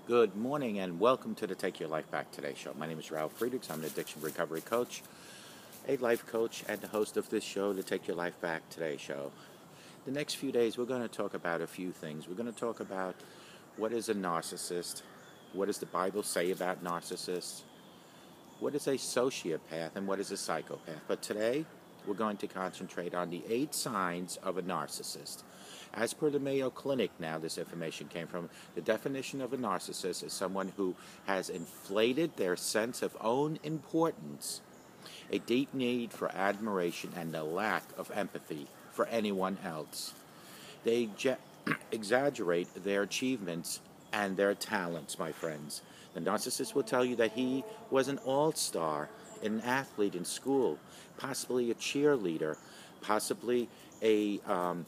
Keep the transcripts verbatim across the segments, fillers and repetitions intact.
Good morning and welcome to the Take Your Life Back Today show. My name is Ralf Friedrichs. I'm an addiction recovery coach, a life coach, and the host of this show, the Take Your Life Back Today show. The next few days we're going to talk about a few things. We're going to talk about what is a narcissist, what does the Bible say about narcissists, what is a sociopath, and what is a psychopath. But today we're going to concentrate on the eight signs of a narcissist. As per the Mayo Clinic now, this information came from, the definition of a narcissist is someone who has inflated their sense of own importance, a deep need for admiration, and a lack of empathy for anyone else. They je- exaggerate their achievements and their talents, my friends. The narcissist will tell you that he was an all-star, an athlete in school, possibly a cheerleader, possibly a... Um,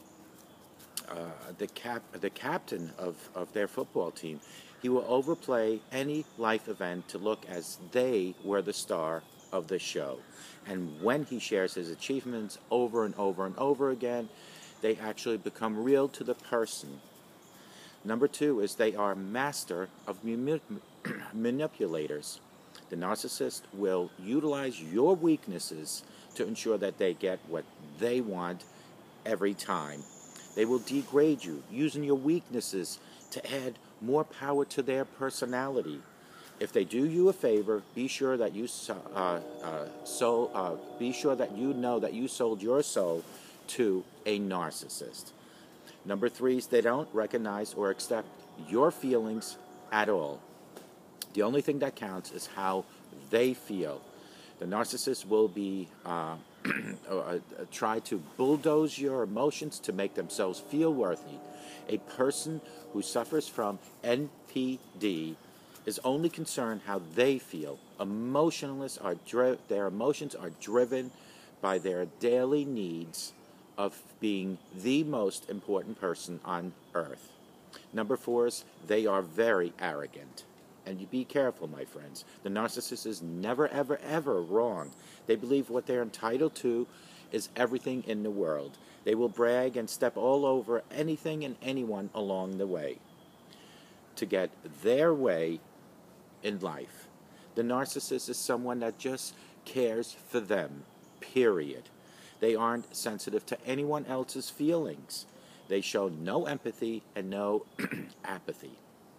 Uh, the cap, the captain of, of their football team. He will overplay any life event to look as they were the star of the show. And when he shares his achievements over and over and over again, they actually become real to the person. Number two is they are master of manipulators. The narcissist will utilize your weaknesses to ensure that they get what they want every time. They will degrade you, using your weaknesses to add more power to their personality. If they do you a favor, be sure that you uh, uh, so uh, be sure that you know that you sold your soul to a narcissist. Number three is they don't recognize or accept your feelings at all. The only thing that counts is how they feel. The narcissist will be uh, uh, try to bulldoze your emotions to make themselves feel worthy. A person who suffers from N P D is only concerned how they feel. Emotionalists are dri- their emotions are driven by their daily needs of being the most important person on earth. Number four is they are very arrogant. And you be careful, my friends. The narcissist is never, ever, ever wrong. They believe what they're entitled to is everything in the world. They will brag and step all over anything and anyone along the way to get their way in life. The narcissist is someone that just cares for them, period. They aren't sensitive to anyone else's feelings. They show no empathy and no apathy.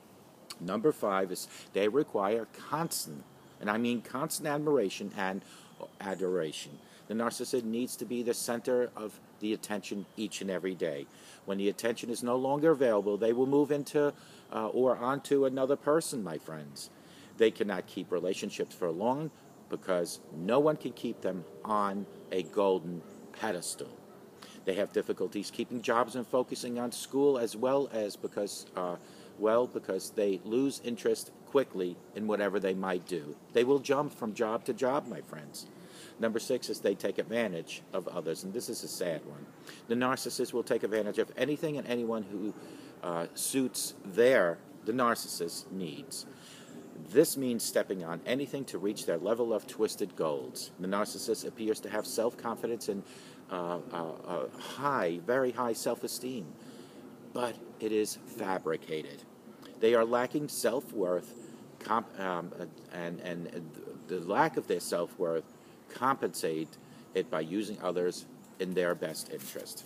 Number five is they require constant, and I mean constant admiration and adoration. The narcissist needs to be the center of the attention each and every day. When the attention is no longer available, they will move into uh, or onto another person, my friends. They cannot keep relationships for long because no one can keep them on a golden pedestal. They have difficulties keeping jobs and focusing on school, as well as because uh, Well, because they lose interest quickly in whatever they might do. They will jump from job to job, my friends. Number six is they take advantage of others, and this is a sad one. The narcissist will take advantage of anything and anyone who uh, suits their, the narcissist's needs. This means stepping on anything to reach their level of twisted goals. The narcissist appears to have self-confidence and uh, uh, uh, high, very high self-esteem, but it is fabricated. They are lacking self-worth, comp- um, and, and the lack of their self-worth compensate it by using others in their best interest.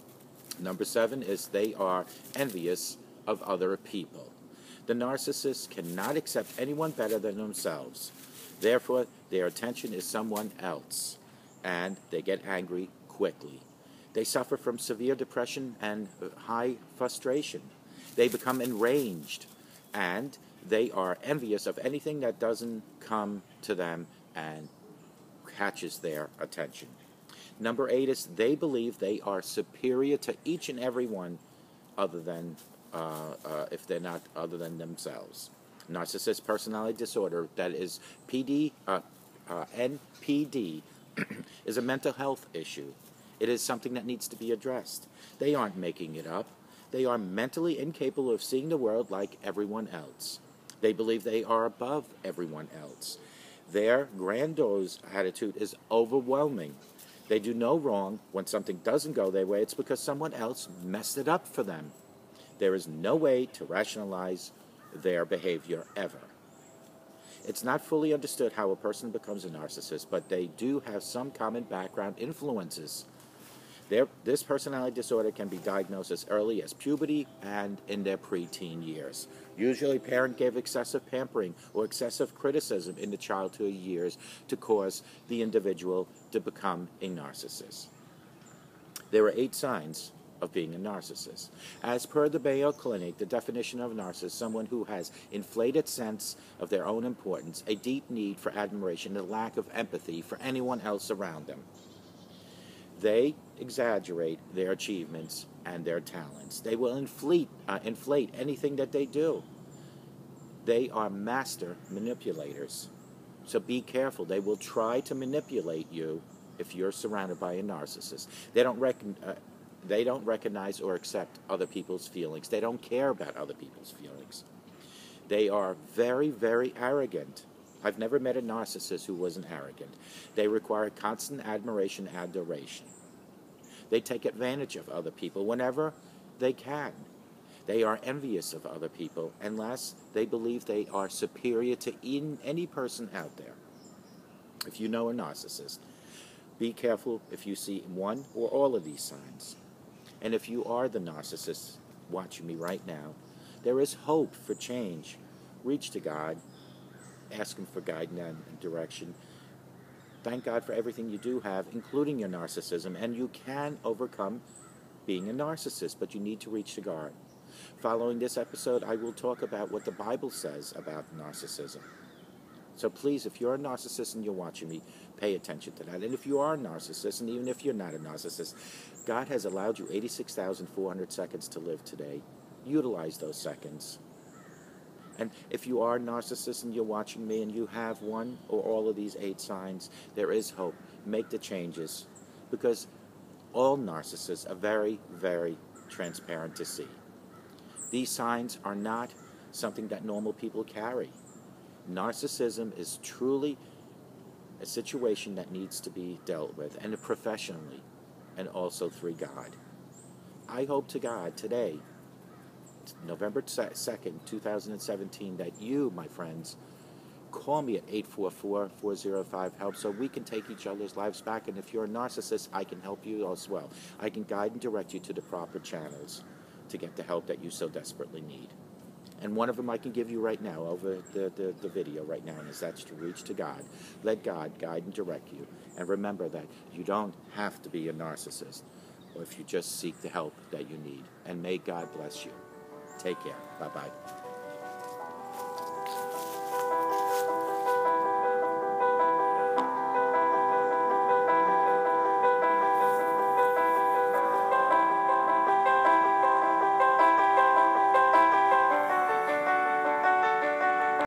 Number seven is they are envious of other people. The narcissist cannot accept anyone better than themselves. Therefore, their attention is someone else, and they get angry quickly. They suffer from severe depression and high frustration. They become enraged, and they are envious of anything that doesn't come to them and catches their attention. Number eight is they believe they are superior to each and every one other than, uh, uh, if they're not other than themselves. Narcissist personality disorder, that is P D, uh, uh, N P D, is a mental health issue. It is something that needs to be addressed. They aren't making it up. They are mentally incapable of seeing the world like everyone else. They believe they are above everyone else. Their grandiose attitude is overwhelming. They do no wrong. When something doesn't go their way, it's because someone else messed it up for them. There is no way to rationalize their behavior ever. It's not fully understood how a person becomes a narcissist, but they do have some common background influences. Their, this personality disorder can be diagnosed as early as puberty and in their preteen years. Usually, a parent gave excessive pampering or excessive criticism in the childhood years to cause the individual to become a narcissist. There are eight signs of being a narcissist. As per the Mayo Clinic, the definition of a narcissist is someone who has inflated sense of their own importance, a deep need for admiration, and a lack of empathy for anyone else around them. They exaggerate their achievements and their talents. They will inflate, uh, inflate anything that they do. They are master manipulators. So be careful. They will try to manipulate you if you're surrounded by a narcissist. They don't reckon, uh, they don't recognize or accept other people's feelings. They don't care about other people's feelings. They are very, very arrogant. I've never met a narcissist who wasn't arrogant. They require constant admiration and adoration. They take advantage of other people whenever they can. They are envious of other people unless they believe they are superior to in any person out there. If you know a narcissist, be careful if you see one or all of these signs. And if you are the narcissist watching me right now, there is hope for change. Reach to God. Ask Him for guidance and direction. Thank God for everything you do have, including your narcissism, and you can overcome being a narcissist, but you need to reach to God. Following this episode, I will talk about what the Bible says about narcissism. So please, if you're a narcissist and you're watching me, pay attention to that. And if you are a narcissist, and even if you're not a narcissist, God has allowed you eighty-six thousand four hundred seconds to live today. Utilize those seconds. And if you are a narcissist and you're watching me and you have one or all of these eight signs, there is hope. Make the changes, because all narcissists are very, very transparent to see. These signs are not something that normal people carry. Narcissism is truly a situation that needs to be dealt with, and professionally, and also through God. I hope to God today, November second, two thousand seventeen, that you, my friends, call me at eight four four, four zero five, HELP so we can take each other's lives back. And if you're a narcissist, I can help you as well. I can guide and direct you to the proper channels to get the help that you so desperately need. And one of them I can give you right now over the, the, the video right now, and is that's to reach to God. Let God guide and direct you. And remember that you don't have to be a narcissist, or if you just seek the help that you need. And may God bless you. Take care. Bye-bye.